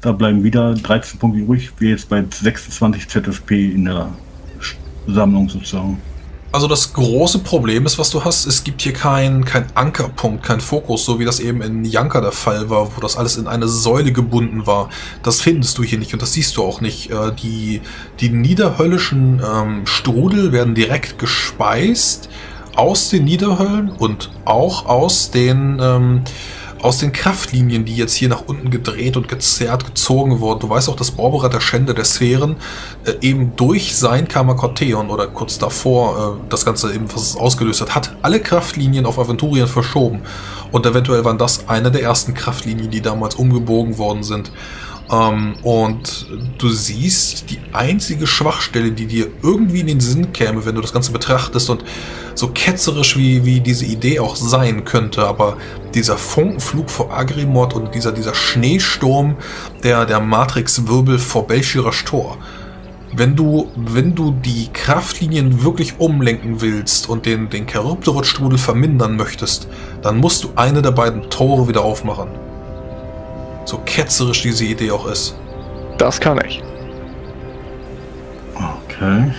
Da bleiben wieder 13 Punkte übrig, wie jetzt bei 26 ZFP in der Sammlung sozusagen. Also das große Problem ist, was du hast, es gibt hier kein Ankerpunkt, kein Fokus, so wie das eben in Janka der Fall war, wo das alles in eine Säule gebunden war. Das findest du hier nicht und das siehst du auch nicht. Die niederhöllischen Strudel werden direkt gespeist aus den Niederhöllen und auch aus den Kraftlinien, die jetzt hier nach unten gedreht und gezerrt, gezogen wurden. Du weißt auch, dass Borberat, der Schänder der Sphären, eben durch sein Kammerkotheon oder kurz davor das Ganze eben, was es ausgelöst hat alle Kraftlinien auf Aventurien verschoben. Und eventuell waren das eine der ersten Kraftlinien, die damals umgebogen worden sind. Und du siehst, die einzige Schwachstelle, die dir irgendwie in den Sinn käme, wenn du das Ganze betrachtest und so ketzerisch wie diese Idee auch sein könnte, aber dieser Funkenflug vor Agrimod und dieser Schneesturm der Matrix-Wirbel vor Bel'Shira's Tor. Wenn du die Kraftlinien wirklich umlenken willst und den Charybdorot-Strudel vermindern möchtest, dann musst du eine der beiden Tore wieder aufmachen. So ketzerisch diese Idee auch ist. Das kann ich. Okay.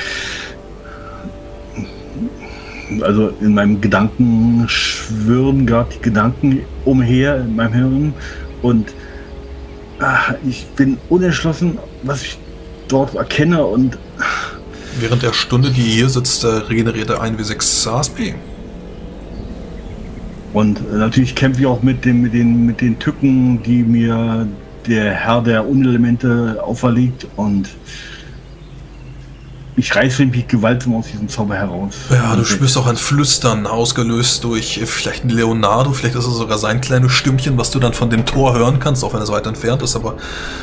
Also in meinem Gedanken schwirren gerade die Gedanken umher in meinem Hirn und ich bin unentschlossen, was ich dort erkenne und... Während der Stunde, die hier sitzt, regeneriert er 1W6 ASP. Und natürlich kämpfe ich auch mit den Tücken, die mir der Herr der Unelemente auferlegt und ich reiße mich gewaltsam aus diesem Zauber heraus. Ja, du spürst auch ein Flüstern, ausgelöst durch vielleicht ein Leonardo, vielleicht ist es sogar sein kleines Stimmchen, was du dann von dem Tor hören kannst, auch wenn es weit entfernt ist, aber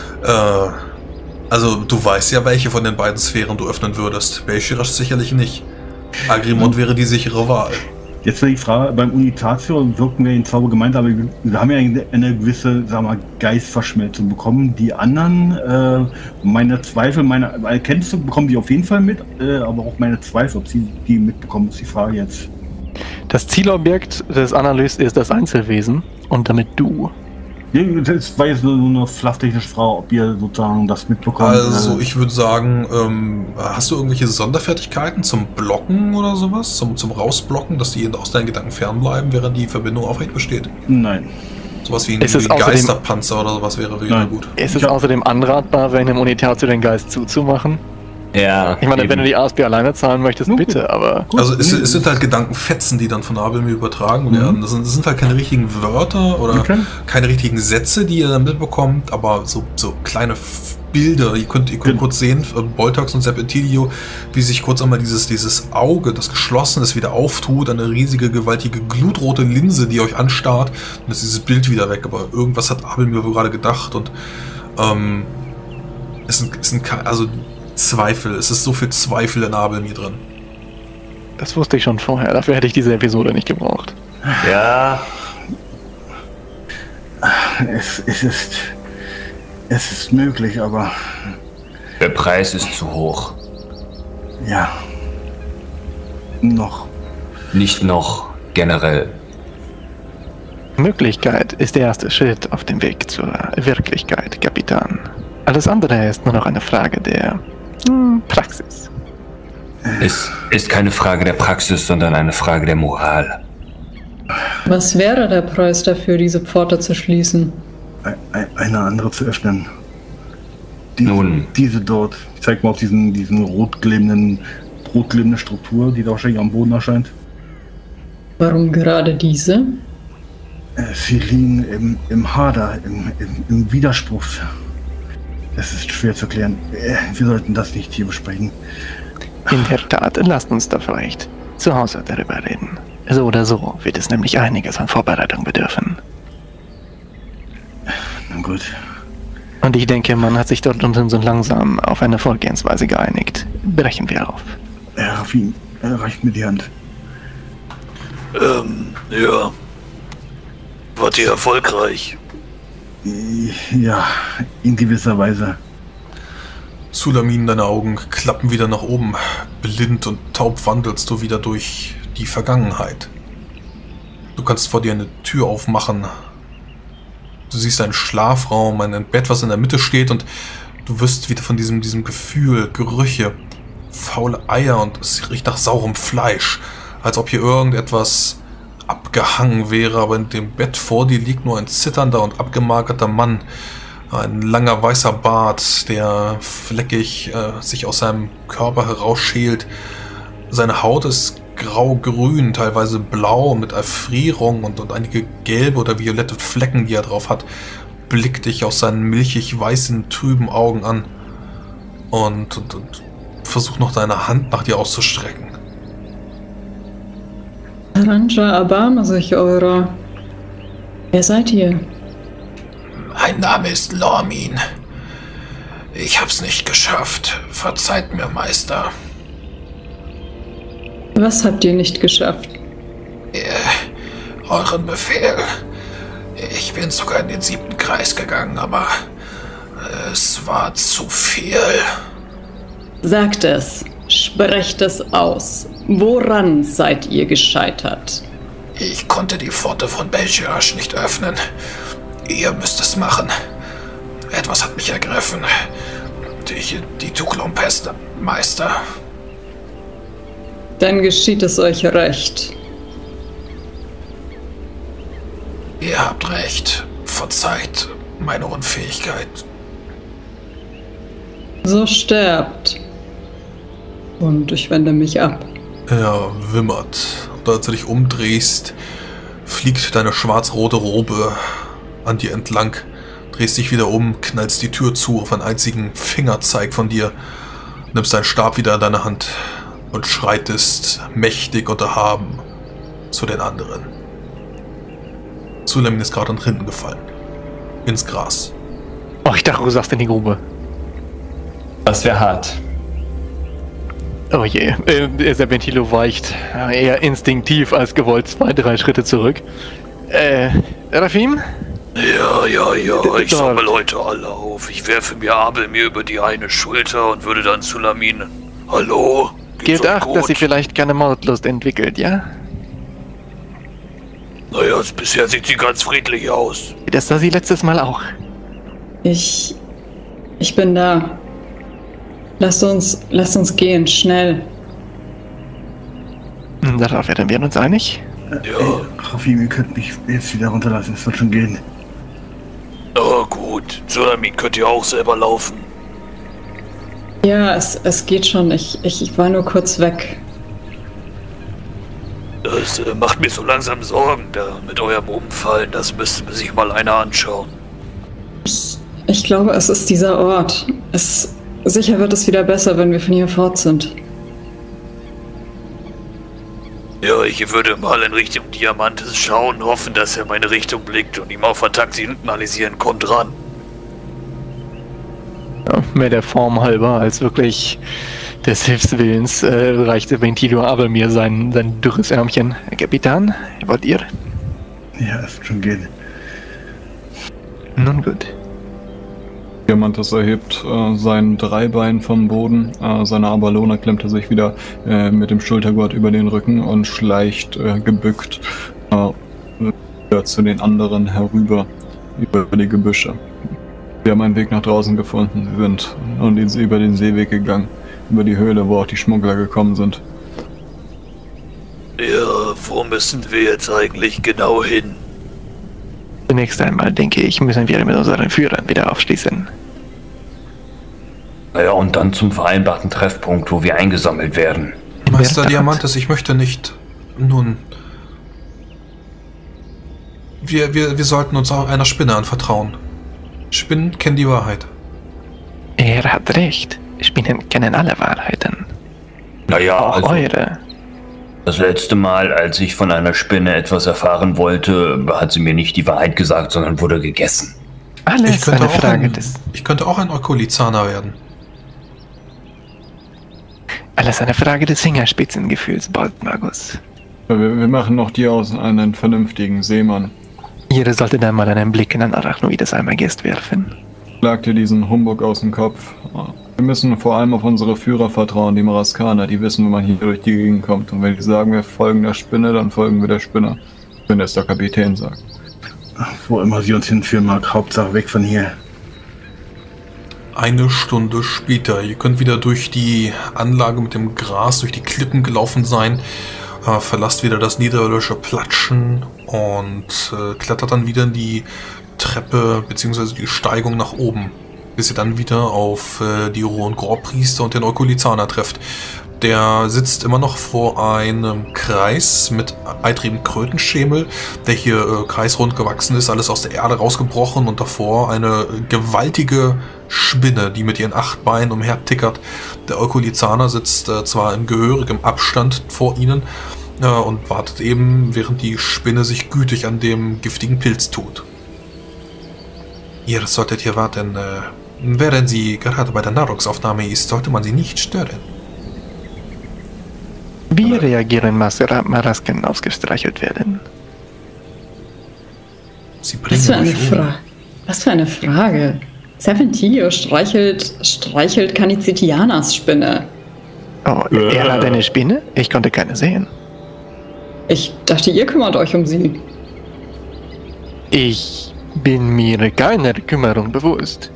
also du weißt ja, welche von den beiden Sphären du öffnen würdest. Bel'Shira sicherlich nicht. Agrimod wäre die sichere Wahl. Jetzt wäre die Frage, beim Unitatio wirken wir den Zauber gemeint, aber wir haben ja eine gewisse, sagen wir mal, Geistverschmelzung bekommen. Die anderen, meine Zweifel, meine Erkenntnisse bekommen die auf jeden Fall mit, aber auch meine Zweifel, ob sie die mitbekommen, ist die Frage jetzt. Das Zielobjekt des Analyst ist das Einzelwesen und damit du. Das war jetzt nur eine flufftechnische Frage, ob ihr sozusagen das mitbekommt. Also ich würde sagen, hast du irgendwelche Sonderfertigkeiten zum Blocken oder sowas? Zum Rausblocken, dass die aus deinen Gedanken fernbleiben, während die Verbindung aufrecht besteht? Nein. Sowas wie ein Geisterpanzer oder sowas wäre gut. Ist es außerdem anratbar, während dem Unitatio den Geist zuzumachen? Ja. Ich meine, wenn du die ASP alleine zahlen möchtest, bitte, aber... Also es sind halt Gedankenfetzen, die dann von Abelmir übertragen werden. Das sind halt keine richtigen Wörter oder keine richtigen Sätze, die ihr dann mitbekommt, aber so kleine Bilder. Ihr könnt kurz sehen, Boltax und Serpentilio, wie sich kurz einmal dieses Auge, das geschlossen ist, wieder auftut, eine riesige, gewaltige, glutrote Linse, die euch anstarrt, und ist dieses Bild wieder weg. Aber irgendwas hat Abelmir gerade gedacht und Zweifel. Es ist so viel Zweifel in Abelmir drin. Das wusste ich schon vorher. Dafür hätte ich diese Episode nicht gebraucht. Ja. Es ist möglich, aber... Der Preis ist zu hoch. Ja. Noch. Nicht noch, generell. Möglichkeit ist der erste Schritt auf dem Weg zur Wirklichkeit, Kapitän. Alles andere ist nur noch eine Frage der Praxis. Es ist keine Frage der Praxis, sondern eine Frage der Moral. Was wäre der Preis dafür, diese Pforte zu schließen? Eine andere zu öffnen. Nun. Diese dort. Ich zeig mal auf diesen rotglimmende Struktur, die da wahrscheinlich am Boden erscheint. Warum gerade diese? Sie liegen im Hader, im Widerspruch. Es ist schwer zu erklären. Wir sollten das nicht hier besprechen. In der Tat, lasst uns da vielleicht zu Hause darüber reden. So oder so wird es nämlich einiges an Vorbereitung bedürfen. Na gut. Und ich denke, man hat sich dort unten so langsam auf eine Vorgehensweise geeinigt. Brechen wir auf. Herr Raffin, reicht mir die Hand. Ja. Wart ihr erfolgreich? Ja, in gewisser Weise. Sulamin, deine Augen klappen wieder nach oben. Blind und taub wandelst du wieder durch die Vergangenheit. Du kannst vor dir eine Tür aufmachen. Du siehst einen Schlafraum, ein Bett, was in der Mitte steht und du wirst wieder von diesem Gefühl, Gerüche, faule Eier und es riecht nach saurem Fleisch, als ob hier irgendetwas abgehangen wäre, aber in dem Bett vor dir liegt nur ein zitternder und abgemagerter Mann. Ein langer weißer Bart, der fleckig sich aus seinem Körper herausschält. Seine Haut ist grau-grün, teilweise blau mit Erfrierung und einige gelbe oder violette Flecken, die er drauf hat. Blickt dich aus seinen milchig-weißen, trüben Augen an und versucht noch deine Hand nach dir auszustrecken. Aranja, erbarme sich eurer. Wer seid ihr? Mein Name ist Lormin. Ich hab's nicht geschafft. Verzeiht mir, Meister. Was habt ihr nicht geschafft? Euren Befehl. Ich bin sogar in den 7. Kreis gegangen, aber es war zu viel. Sagt es. Sprecht es aus. Woran seid ihr gescheitert? Ich konnte die Pforte von Belchirash nicht öffnen. Ihr müsst es machen. Etwas hat mich ergriffen. Die Tuklum-Pest, Meister. Dann geschieht es euch recht. Ihr habt recht. Verzeiht meine Unfähigkeit. So sterbt. Und ich wende mich ab. Er wimmert. Und als du dich umdrehst, fliegt deine schwarz-rote Robe an dir entlang. Drehst dich wieder um, knallst die Tür zu auf einen einzigen Fingerzeig von dir, nimmst deinen Stab wieder in deine Hand und schreitest mächtig und erhaben zu den anderen. Sulamin ist gerade nach hinten gefallen. Ins Gras. Oh, ich dachte, du sagst in die Grube. Das wäre hart. Oh je, Serpentilo weicht eher instinktiv als gewollt 2-3 Schritte zurück. Rafim? Ja, ich sammle heute alle auf. Ich werfe mir Abel mir über die eine Schulter und würde dann Sulamin. Hallo? Gebt Acht, dass sie vielleicht keine Mordlust entwickelt, ja? Naja, bisher sieht sie ganz friedlich aus. Das sah sie letztes Mal auch. Ich bin da. Lasst uns gehen, schnell. Darauf werden wir uns einig? Ja. Rafim, ihr könnt mich jetzt wieder runterlassen, es wird schon gehen. Oh gut, Sulamin könnt ihr auch selber laufen. Ja, es geht schon. Ich war nur kurz weg. Das macht mir so langsam Sorgen, da mit eurem Umfallen. Das müsste sich mal einer anschauen. Ich glaube, es ist dieser Ort. Sicher wird es wieder besser, wenn wir von hier fort sind. Ja, ich würde mal in Richtung Diamantes schauen, hoffen, dass er meine Richtung blickt und ihm auf Attack signalisieren. Kommt ran. Ja, mehr der Form halber als wirklich des Hilfswillens reichte Ventilo aber mir sein dürres Ärmchen. Kapitän, wollt ihr? Ja, es wird schon gehen. Nun gut. Diamantes erhebt sein Dreibein vom Boden, seine Abalone klemmt er sich wieder mit dem Schultergurt über den Rücken und schleicht gebückt wieder zu den anderen herüber über die Gebüsche. Sie haben einen Weg nach draußen gefunden, sie sind über den Seeweg gegangen, über die Höhle, wo auch die Schmuggler gekommen sind. Ja, wo müssen wir jetzt eigentlich genau hin? Zunächst einmal, denke ich, müssen wir mit unseren Führern wieder aufschließen. Naja, und dann zum vereinbarten Treffpunkt, wo wir eingesammelt werden. Meister Diamantes, ich möchte nicht... Nun... Wir sollten uns auch einer Spinne anvertrauen. Spinnen kennen die Wahrheit. Er hat recht. Spinnen kennen alle Wahrheiten. Naja, auch also, eure. Das letzte Mal, als ich von einer Spinne etwas erfahren wollte, hat sie mir nicht die Wahrheit gesagt, sondern wurde gegessen. Alles eine Frage des... Ich könnte auch ein Eukolizana werden. Alles eine Frage des Fingerspitzengefühls, Baldmagus. Wir machen noch dir aus einen vernünftigen Seemann. Ihr solltet einmal einen Blick in ein arachnoides Almagest werfen. Schlag dir diesen Humbug aus dem Kopf. Wir müssen vor allem auf unsere Führer vertrauen, die Maraskaner, die wissen, wenn man hier durch die Gegend kommt. Und wenn die sagen, wir folgen der Spinne, dann folgen wir der Spinne. Wenn es der Kapitän sagt. Wo immer sie uns hinführen mag, Hauptsache weg von hier. Eine Stunde später. Ihr könnt wieder durch die Anlage mit dem Gras, durch die Klippen gelaufen sein. Verlasst wieder das niederirdische Platschen und klettert dann wieder in die Treppe bzw. die Steigung nach oben. Bis ihr dann wieder auf die Rohen Gorpriester und den Eukolizzaner trefft. Der sitzt immer noch vor einem Kreis mit eitrigem Krötenschemel, der hier kreisrund gewachsen ist, alles aus der Erde rausgebrochen und davor eine gewaltige Spinne, die mit ihren 8 Beinen umhertickert. Der Eukolizzaner sitzt zwar in gehörigem Abstand vor ihnen und wartet eben, während die Spinne sich gütig an dem giftigen Pilz tut. Ihr solltet hier warten. Während sie gerade bei der Nahrungsaufnahme ist, sollte man sie nicht stören. Wie reagieren Marasken ausgestreichelt werden? Sie bringen Was für eine Frage. Serpentillo streichelt Kanizitianas Spinne. Oh, er hat eine Spinne? Ich konnte keine sehen. Ich dachte, ihr kümmert euch um sie. Ich bin mir keiner Kümmerung bewusst.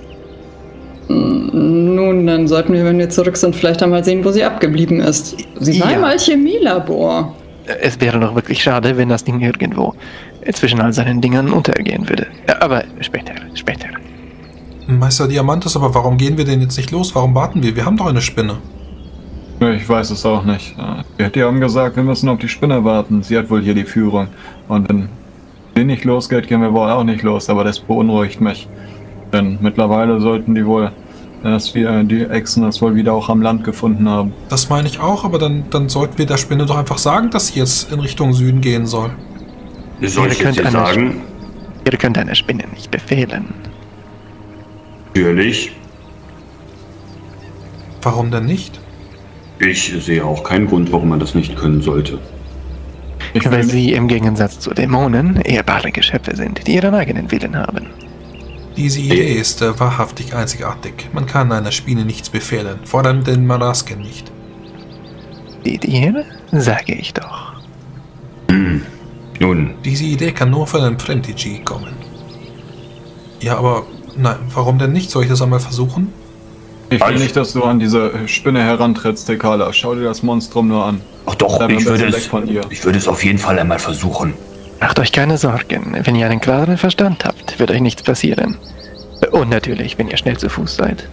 Nun, dann sollten wir, wenn wir zurück sind, vielleicht einmal sehen, wo sie abgeblieben ist. Sie war im Alchemielabor. Es wäre doch wirklich schade, wenn das Ding irgendwo zwischen all seinen Dingern untergehen würde. Aber später. Meister Diamantes, aber warum gehen wir denn jetzt nicht los? Warum warten wir? Wir haben doch eine Spinne. Ich weiß es auch nicht. Die haben gesagt, wir müssen auf die Spinne warten. Sie hat wohl hier die Führung. Und wenn sie nicht losgeht, gehen wir wohl auch nicht los. Aber das beunruhigt mich. Denn mittlerweile sollten die Echsen das wohl wieder auch am Land gefunden haben. Das meine ich auch, aber dann sollten wir der Spinne doch einfach sagen, dass sie jetzt in Richtung Süden gehen soll. Soll ich jetzt sagen? Ihr könnt eine Spinne nicht befehlen. Natürlich. Warum denn nicht? Ich sehe auch keinen Grund, warum man das nicht können sollte. Weil sie im Gegensatz zu Dämonen ehrbare Geschöpfe sind, die ihren eigenen Willen haben. Diese Idee ist wahrhaftig einzigartig. Man kann einer Spinne nichts befehlen, vor allem den Marasken nicht. Seht ihr? Sage ich doch. Nun. Diese Idee kann nur von einem Fremdigi kommen. Ja, aber nein, warum denn nicht? Soll ich das einmal versuchen? Ich will nicht, dass du an diese Spinne herantrittst, Tekala. Schau dir das Monstrum nur an. Ach doch, ich würde es auf jeden Fall einmal versuchen. Macht euch keine Sorgen. Wenn ihr einen klaren Verstand habt, wird euch nichts passieren. Und natürlich, wenn ihr schnell zu Fuß seid.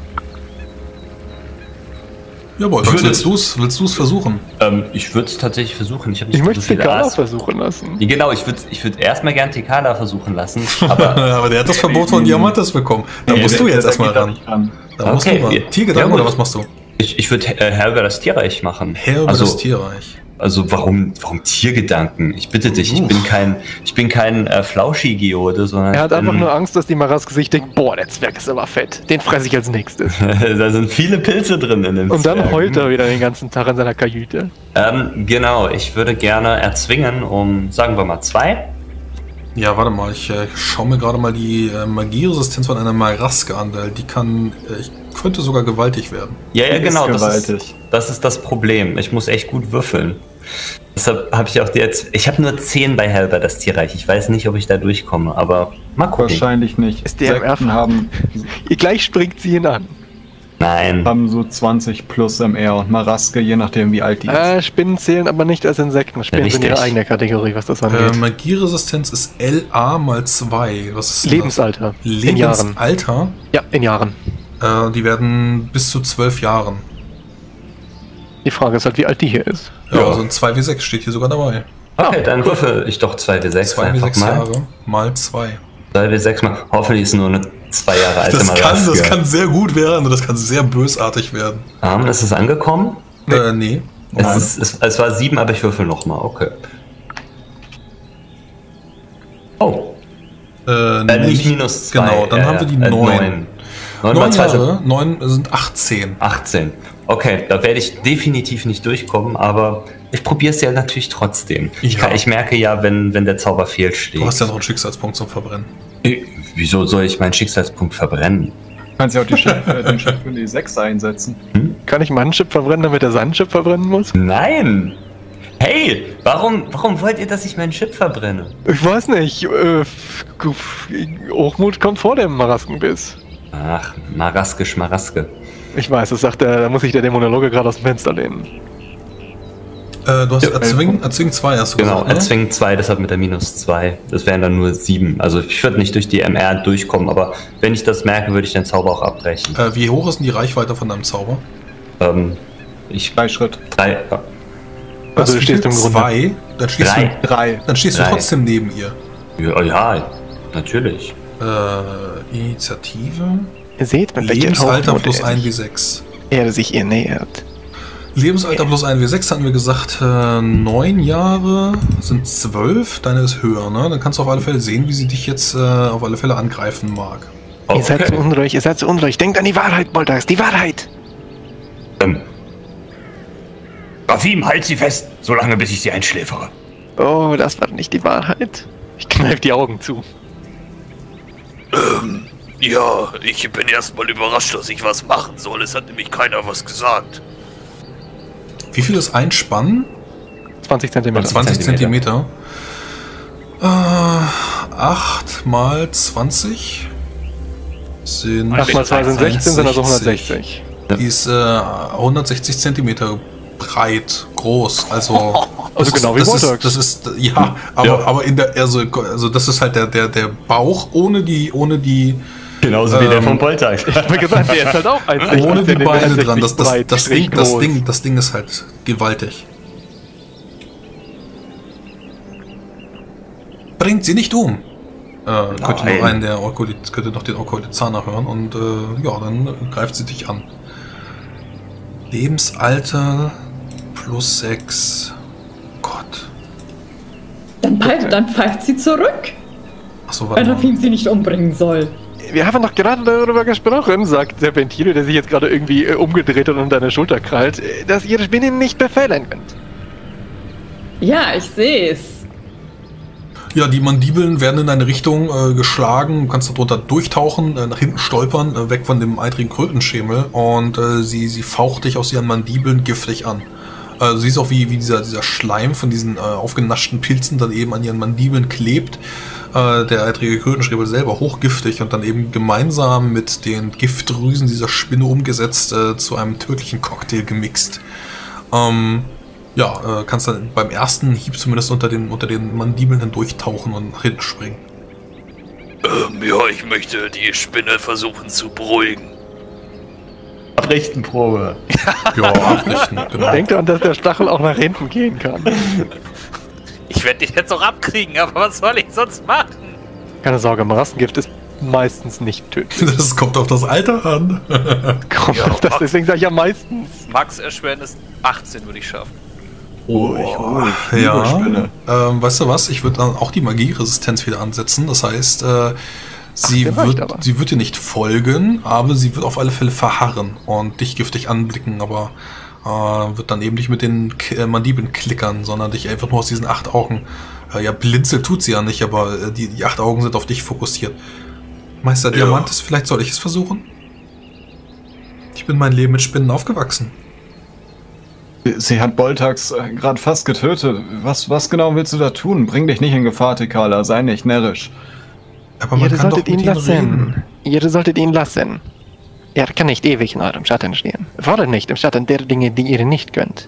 Jawohl, willst du es versuchen? Ich würde es tatsächlich versuchen. Ich möchte Tekala versuchen lassen. Genau, ich würde erstmal gern Tekala versuchen lassen. Aber der hat das Verbot von Diamantes bekommen. Da musst du jetzt erstmal ran. Da musst du ran. Tiergedanken oder was machst du? Ich würde Herr über das Tierreich machen. Herr über das Tierreich. Also warum Tiergedanken? Ich bitte dich, ich bin kein Flauschi-Geode, sondern... Er hat einfach nur Angst, dass die Maraske sich denkt, boah, der Zwerg ist aber fett. Den fresse ich als nächstes. Da sind viele Pilze drin in dem Und dann Zwerg. heult er wieder den ganzen Tag in seiner Kajüte. Genau, ich würde gerne erzwingen um, sagen wir mal, 2. Ja, warte mal, ich schaue mir gerade mal die Magieresistenz von einer Maraske an, weil die könnte sogar gewaltig werden. Ja, genau, gewaltig. Das ist das Problem. Ich muss echt gut würfeln. Deshalb habe ich auch ich habe nur 10 bei Helber, das Tierreich. Ich weiß nicht, ob ich da durchkomme, aber mal gucken. Wahrscheinlich nicht. Ist der Sekten haben Gleich springt sie ihn an. Nein. Haben so 20 plus MR und Maraske, je nachdem wie alt die ist. Spinnen zählen aber nicht als Insekten. Spinnen sind ihre eigene Kategorie, was das angeht. Magieresistenz ist LA mal 2. Was ist Lebensalter. In Jahren. Lebensalter? Ja, in Jahren. Die werden bis zu 12 Jahren. Die Frage ist halt, wie alt die hier ist. Ja, also ein 2W6 steht hier sogar dabei. Okay, dann würfel ich doch 2W6. 2W6 Jahre mal 2. 2W6 mal. Hoffentlich ist nur eine 2 Jahre alte Maraske. Das kann sehr gut werden und das kann sehr bösartig werden. Ist es angekommen? Nee. Es war 7, aber ich würfel nochmal. Okay. Oh. Nicht minus 2. Genau, dann haben wir die 9. 9 Jahre, 9 sind 18. 18. Okay, da werde ich definitiv nicht durchkommen, aber ich probiere es ja natürlich trotzdem. Ja. Ich merke ja, wenn der Zauber fehlsteht. Du hast ja noch einen Schicksalspunkt zum Verbrennen. Wieso soll ich meinen Schicksalspunkt verbrennen? Du kannst ja auch den Chip für die 6 einsetzen. Kann ich meinen Chip verbrennen, damit er seinen Chip verbrennen muss? Nein! Hey, warum wollt ihr, dass ich mein Schiff verbrenne? Ich weiß nicht. Hochmut kommt vor dem Maraskenbiss. Ach, Maraske, Schmaraske. Ich weiß, das sagt der, da muss sich der Dämonologe gerade aus dem Fenster lehnen. Du hast Erzwingen 2, hast du genau, gesagt, ne? Erzwingen 2, deshalb mit der -2. Das wären dann nur 7. Also ich würde nicht durch die MR durchkommen, aber wenn ich das merke, würde ich den Zauber auch abbrechen. Wie hoch ist denn die Reichweite von deinem Zauber? 3 Schritt. 3. Also du stehst im Grunde. 2, dann stehst 3. Dann stehst du 3. trotzdem neben ihr. Ja, natürlich. Initiative. Ihr seht, mit welcher Lebensalter Hochmut plus er 1W6. sich ihr nähert. Lebensalter plus 1W6 hatten wir gesagt, 9 Jahre sind 12, deine ist höher, ne? Dann kannst du auf alle Fälle sehen, wie sie dich jetzt auf alle Fälle angreifen mag. Oh, Ihr seid so unruhig, denkt an die Wahrheit, Boltax, die Wahrheit! Rafim, halt sie fest, solange bis ich sie einschläfere. Oh, das war nicht die Wahrheit. Ich kneif die Augen zu. Ja, ich bin erstmal überrascht, dass ich was machen soll. Es hat nämlich keiner was gesagt. Wie viel ist ein Spann? 20 Zentimeter. 20 Zentimeter. 8 mal 20 sind 8 mal 2 sind 16, sind also 160. 160. Die ist 160 Zentimeter breit, groß. Also genau wie Boltax. Das ist ja, aber in der also das ist halt der Bauch ohne die Genauso wie der von Boltax. Ich hab mir gesagt, der ist halt auch 1,60 ohne die Beine dran. breit, Das Ding ist halt gewaltig. Bringt sie nicht um. Könnte noch den Orkolizana hören und ja, dann greift sie dich an. Lebensalter plus 6. Gott. Dann pfeift sie zurück, Achso, weil warte mal. Rafim sie nicht umbringen soll. Wir haben doch gerade darüber gesprochen, sagt Serpentino, der sich jetzt gerade irgendwie umgedreht und an deine Schulter krallt, dass ihr Spinnen nicht befehlen könnt. Ja, ich sehe es. Ja, die Mandibeln werden in eine Richtung geschlagen, du kannst darunter durchtauchen, nach hinten stolpern, weg von dem eitrigen Krötenschemel und sie faucht dich aus ihren Mandibeln giftig an. Du siehst auch, wie dieser Schleim von diesen aufgenaschten Pilzen dann eben an ihren Mandibeln klebt. Der eitrige Krötenschemel selber hochgiftig und dann eben gemeinsam mit den Giftdrüsen dieser Spinne umgesetzt zu einem tödlichen Cocktail gemixt. Kannst dann beim ersten Hieb zumindest unter den Mandibeln hindurchtauchen und nach hinten springen. Ja, ich möchte die Spinne versuchen zu beruhigen. Abrichtenprobe. Ja, abrichten, genau. Denkt daran, dass der Stachel auch nach hinten gehen kann. Ich werde dich jetzt auch abkriegen, aber was soll ich sonst machen? Keine Sorge, Maraskengift ist meistens nicht tödlich. Das kommt auf das Alter an. Kommt auf das, deswegen sage ich ja meistens. Max Erschwernis 18 würde ich schaffen. Ja. Weißt du was? Ich würde dann auch die Magieresistenz wieder ansetzen. Das heißt, sie wird dir nicht folgen, aber sie wird auf alle Fälle verharren und dich giftig anblicken, aber wird dann eben nicht mit den Mandibeln klickern, sondern dich einfach nur aus diesen 8 Augen. Blinzel tut sie ja nicht, aber die 8 Augen sind auf dich fokussiert. Meister Diamantes, vielleicht soll ich es versuchen? Ich bin mein Leben mit Spinnen aufgewachsen. Sie hat Boltax gerade fast getötet. Was genau willst du da tun? Bring dich nicht in Gefahr, Tekala. Sei nicht närrisch. Aber man kann doch mit ihm reden. Ihr solltet ihn lassen. Er kann nicht ewig in eurem Schatten stehen. Fordert nicht im Schatten der Dinge, die ihr nicht könnt.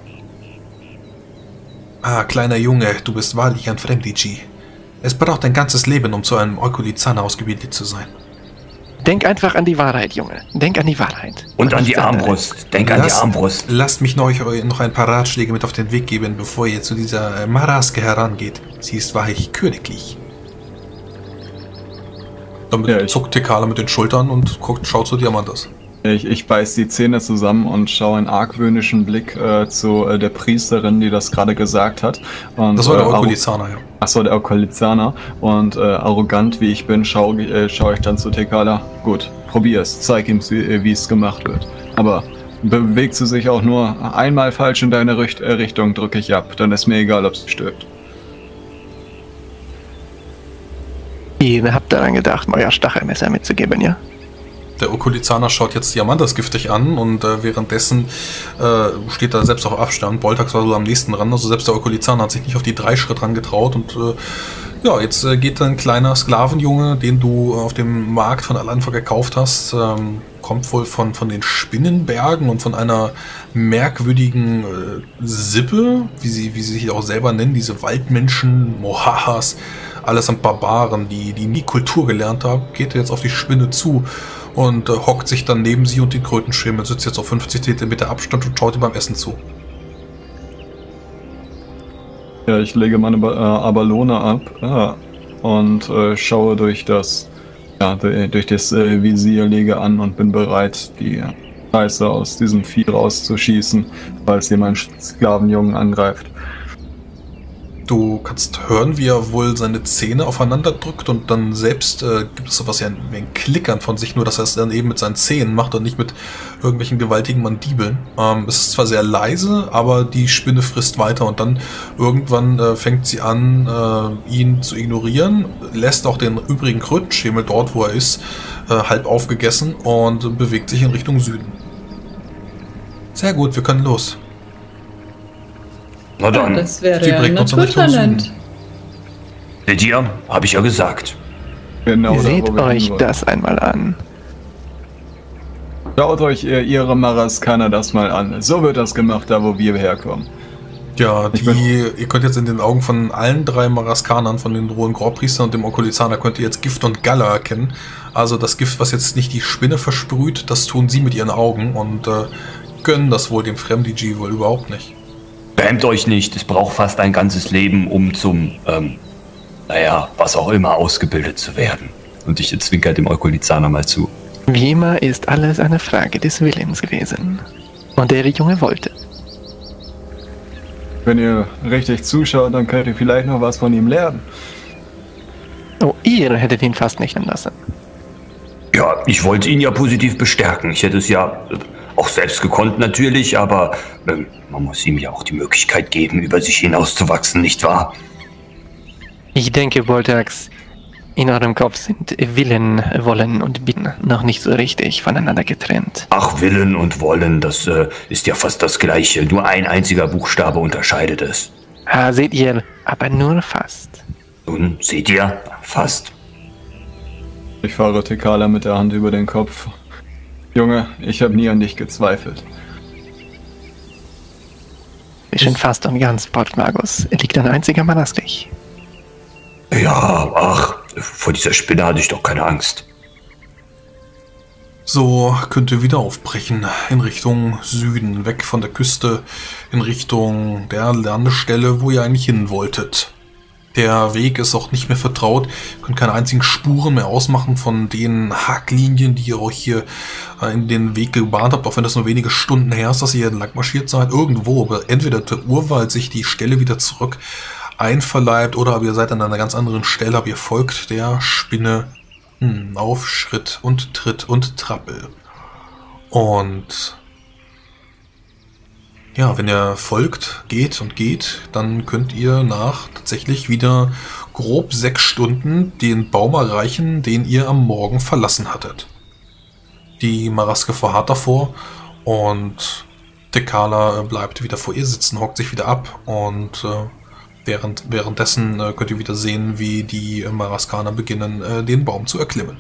Ah, kleiner Junge, du bist wahrlich ein Fremdiji. Es braucht ein ganzes Leben, um zu einem Orkolizana ausgebildet zu sein. Denk einfach an die Wahrheit, Junge. Denk an die Wahrheit. Und an die Armbrust. Denk an die Armbrust. Lasst mich noch ein paar Ratschläge mit auf den Weg geben, bevor ihr zu dieser Maraske herangeht. Sie ist wahrlich königlich. Damit zuckt Tekala mit den Schultern und schaut zu Diamantes. Ich beiß die Zähne zusammen und schaue einen argwöhnischen Blick zu der Priesterin, die das gerade gesagt hat. Und, das war der Orkolizana, ja. Achso, der Orkolizana. Und arrogant wie ich bin, schaue ich dann zu Tekala. Gut, probier es. Zeig ihm, wie es gemacht wird. Aber bewegt sie sich auch nur einmal falsch in deine Richtung, drücke ich ab. Dann ist mir egal, ob sie stirbt. Ihr habt daran gedacht, euer Stachelmesser mitzugeben, ja? Der Okulizana schaut jetzt Diamantas giftig an und währenddessen steht er selbst auf Abstand. Boltax war so am nächsten ran, also selbst der Okulizana hat sich nicht auf die 3 Schritt rangetraut und ja, jetzt geht ein kleiner Sklavenjunge, den du auf dem Markt von Al-Anfa gekauft hast, kommt wohl von den Spinnenbergen und von einer merkwürdigen Sippe, wie sie sich auch selber nennen, diese Waldmenschen, Mohahas, allesamt Barbaren, die nie Kultur gelernt haben, geht jetzt auf die Spinne zu und hockt sich dann neben sie und die Krötenschwemme sitzt jetzt auf 50 cm Abstand und schaut ihm beim Essen zu. Ja, ich lege meine Abalone ab und schaue durch das Visier, lege an und bin bereit, die Scheiße aus diesem Vieh rauszuschießen, falls jemand Sklavenjungen angreift. Du kannst hören, wie er wohl seine Zähne aufeinander drückt und dann selbst gibt es sowas wie ein Klickern von sich, nur dass er es dann eben mit seinen Zähnen macht und nicht mit irgendwelchen gewaltigen Mandibeln. Es ist zwar sehr leise, aber die Spinne frisst weiter und dann irgendwann fängt sie an, ihn zu ignorieren, lässt auch den übrigen Krötenschemel dort, wo er ist, halb aufgegessen und bewegt sich in Richtung Süden. Sehr gut, wir können los. Na dann, das wäre ja ein Naturtalent. Lydia, habe ich ja gesagt. Genau, Seht euch das einmal an. Schaut euch ihre Maraskaner das mal an. So wird das gemacht, da wo wir herkommen. Ja, ihr könnt jetzt in den Augen von allen 3 Maraskanern, von den Hohen Graupriestern und dem Okulizana, könnt ihr jetzt Gift und Galle erkennen. Also das Gift, was jetzt nicht die Spinne versprüht, das tun sie mit ihren Augen und gönnen das wohl dem Fremdigi wohl überhaupt nicht. Grämt euch nicht, es braucht fast ein ganzes Leben, um zum, was auch immer, ausgebildet zu werden. Und ich zwinkere dem Okulizana mal zu. Wie immer ist alles eine Frage des Willens gewesen. Und der Junge wollte. Wenn ihr richtig zuschaut, dann könnt ihr vielleicht noch was von ihm lernen. Oh, ihr hättet ihn fast nicht lassen. Ja, ich wollte ihn ja positiv bestärken. Ich hätte es ja auch selbst gekonnt natürlich, aber man muss ihm ja auch die Möglichkeit geben, über sich hinauszuwachsen, nicht wahr? Ich denke, Boltax, in eurem Kopf sind Willen, Wollen und Bitten noch nicht so richtig voneinander getrennt. Ach, Willen und Wollen, das ist ja fast das Gleiche. Nur ein einziger Buchstabe unterscheidet es. Ah, seht ihr, aber nur fast. Nun, seht ihr, fast. Ich fahre Tekala mit der Hand über den Kopf. Junge, ich habe nie an dich gezweifelt. Zwischen fast und ganz, Portmagus, liegt ein einziger Mann als dich. Ja, ach, vor dieser Spinne hatte ich doch keine Angst. So könnt ihr wieder aufbrechen in Richtung Süden, weg von der Küste, in Richtung der Landestelle, wo ihr eigentlich hin wolltet. Der Weg ist auch nicht mehr vertraut. Ihr könnt keine einzigen Spuren mehr ausmachen von den Hacklinien, die ihr euch hier in den Weg gebahnt habt, auch wenn das nur wenige Stunden her ist, dass ihr entlang marschiert seid. Irgendwo, aber entweder der Urwald sich die Stelle wieder zurück einverleibt oder aber ihr seid an einer ganz anderen Stelle, aber ihr folgt der Spinne auf Schritt und Tritt und Trappel. Und ja, wenn ihr folgt, geht und geht, dann könnt ihr nach tatsächlich wieder grob 6 Stunden den Baum erreichen, den ihr am Morgen verlassen hattet. Die Maraske verharrt davor und Tekala bleibt wieder vor ihr sitzen, hockt sich wieder ab und währenddessen könnt ihr wieder sehen, wie die Maraskaner beginnen, den Baum zu erklimmen.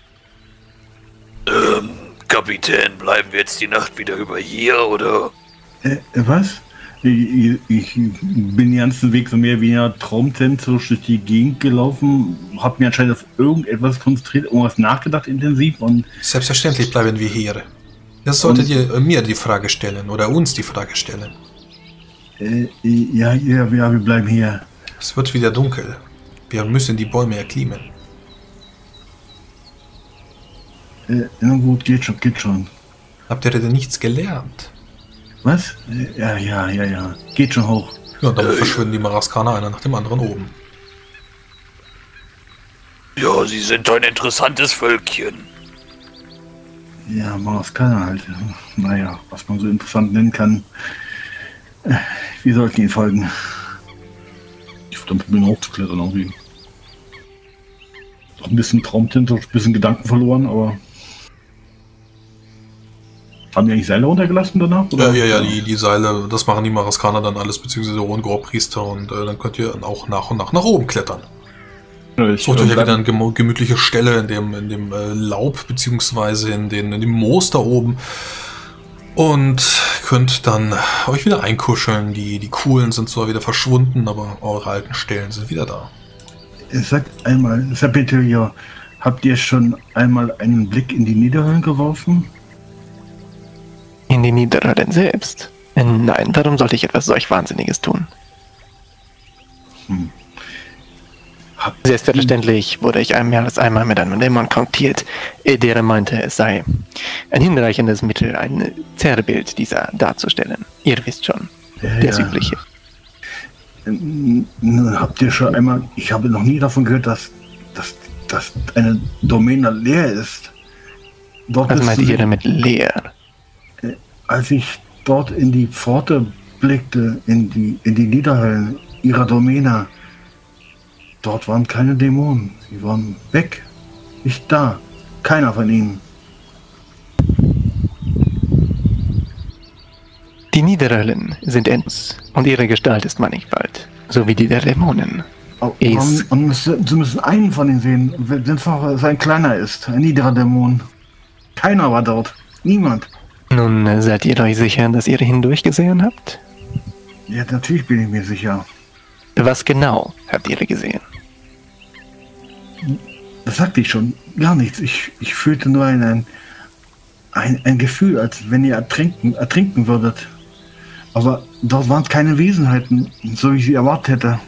Kapitän, bleiben wir jetzt die Nacht wieder über hier, oder? Was? Ich bin den ganzen Weg so mehr oder weniger traumtänzerisch durch die Gegend gelaufen, habe mir anscheinend auf irgendetwas konzentriert, irgendwas nachgedacht intensiv und... Selbstverständlich bleiben wir hier. Jetzt solltet ihr mir die Frage stellen oder uns die Frage stellen. Ja, wir bleiben hier. Es wird wieder dunkel. Wir müssen die Bäume erklimmen. Na gut, geht schon. Habt ihr denn nichts gelernt? Was? Ja. Geht schon hoch. Ja, dann verschwinden die Maraskaner einer nach dem anderen oben. Ja, sie sind ein interessantes Völkchen. Ja, Maraskaner halt. Naja, was man so interessant nennen kann. Wir sollten ihnen folgen. Ich verdammt bin hochzuklettern irgendwie. Noch ein bisschen traumtänzerisch, ein bisschen Gedanken verloren, aber... Haben die eigentlich Seile runtergelassen danach? Oder? Ja, die Seile, das machen die Maraskaner dann alles, beziehungsweise Rongor-Priester und dann könnt ihr auch nach und nach oben klettern. Sucht euch ja wieder eine gemütliche Stelle in dem Laub, beziehungsweise in dem Moos da oben und könnt dann euch wieder einkuscheln. Die Kuhlen sind zwar wieder verschwunden, aber eure alten Stellen sind wieder da. Sagt einmal, Sapeteria, habt ihr schon einmal einen Blick in die Niederhöllen geworfen? In die Niederhöllen selbst? Nein, warum sollte ich etwas solch Wahnsinniges tun? Selbstverständlich wurde ich mehr als einmal mit einem Dämon konfrontiert, der meinte, es sei ein hinreichendes Mittel, ein Zerrbild dieser darzustellen. Ihr wisst schon, das Übliche. Nun habt ihr schon einmal, ich habe noch nie davon gehört, dass eine Domäne leer ist. Dort Was meint ihr damit leer? Als ich dort in die Pforte blickte, in die Niederhöllen ihrer Domäne, dort waren keine Dämonen. Sie waren weg. Nicht da. Keiner von ihnen. Die Niederhöllen sind Ents und ihre Gestalt ist mannigfalt, so wie die der Dämonen. Sie müssen einen von ihnen sehen, wenn es ein kleiner ist, ein niederer Dämon. Keiner war dort. Niemand. Nun, seid ihr euch sicher, dass ihr hindurchgesehen habt? Ja, natürlich bin ich mir sicher. Was genau habt ihr gesehen? Das sagte ich schon. Gar nichts. Ich fühlte nur ein Gefühl, als wenn ihr ertrinken würdet. Aber dort waren keine Wesenheiten, so wie ich sie erwartet hätte.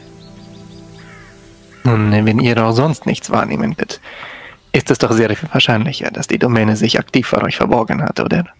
Nun, wenn ihr auch sonst nichts wahrnehmen könnt, ist es doch sehr viel wahrscheinlicher, dass die Domäne sich aktiv vor euch verborgen hat, oder?